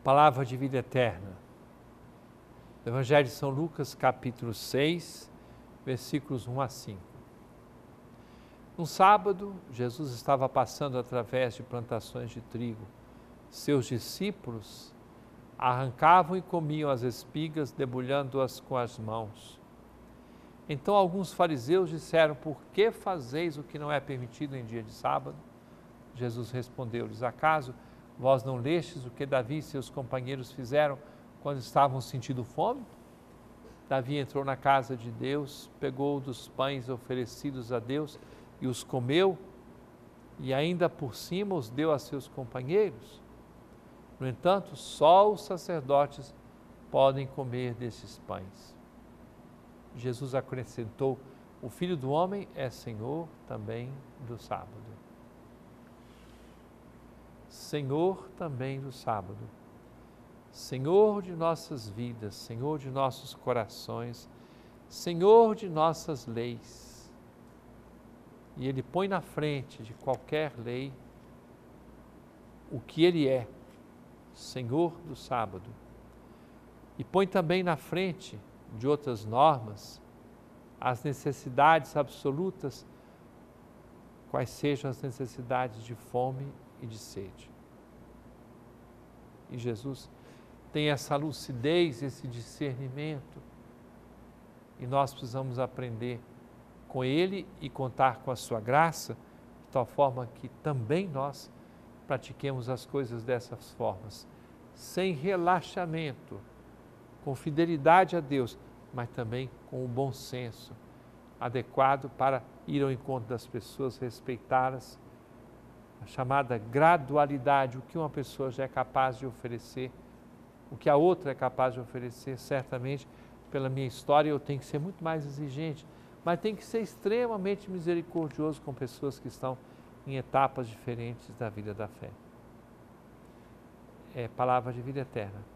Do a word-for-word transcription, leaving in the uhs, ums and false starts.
Palavra de vida eterna. Do Evangelho de São Lucas, capítulo seis, versículos um a cinco. No sábado, Jesus estava passando através de plantações de trigo. Seus discípulos arrancavam e comiam as espigas, debulhando-as com as mãos. Então alguns fariseus disseram: por que fazeis o que não é permitido em dia de sábado? Jesus respondeu-lhes: acaso vós não lestes o que Davi e seus companheiros fizeram quando estavam sentindo fome? Davi entrou na casa de Deus, pegou dos pães oferecidos a Deus e os comeu, e ainda por cima os deu a seus companheiros. No entanto, só os sacerdotes podem comer desses pães. Jesus acrescentou: o Filho do Homem é Senhor também do sábado. Senhor também do sábado. Senhor de nossas vidas, Senhor de nossos corações, Senhor de nossas leis. E Ele põe na frente de qualquer lei o que Ele é, Senhor do sábado. E põe também na frente de outras normas as necessidades absolutas, quais sejam as necessidades de fome e de sede. E Jesus tem essa lucidez, esse discernimento, e nós precisamos aprender com Ele e contar com a sua graça, de tal forma que também nós pratiquemos as coisas dessas formas, sem relaxamento, com fidelidade a Deus, mas também com o bom senso adequado para ir ao encontro das pessoas, respeitá-las, a chamada gradualidade, o que uma pessoa já é capaz de oferecer, o que a outra é capaz de oferecer. Certamente, pela minha história, eu tenho que ser muito mais exigente, mas tenho que ser extremamente misericordioso com pessoas que estão em etapas diferentes da vida da fé. É palavra de vida eterna.